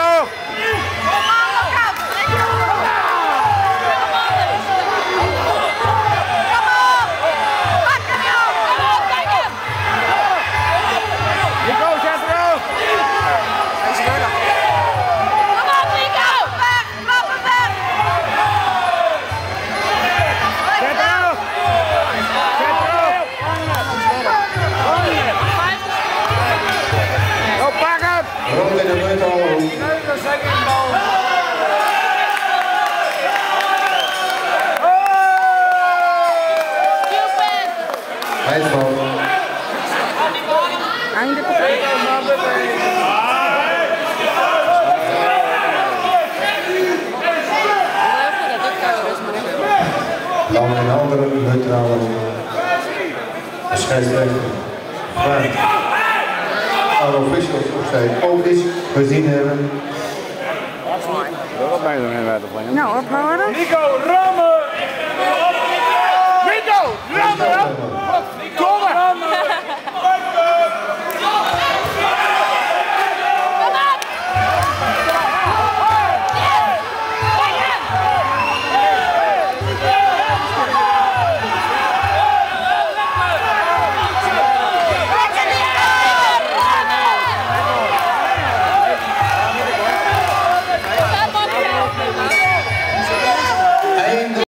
Centraal! Rood in de neutrale hoek. Hij is rood. Einde partij. Dan een andere neutrale hoek. De scheidsrechter vraagt alle officials of zij ook iets gezien hebben. Wat ben je ermee uit te brengen? Nou, ophouden. Nico, rammen! Nico, rammen!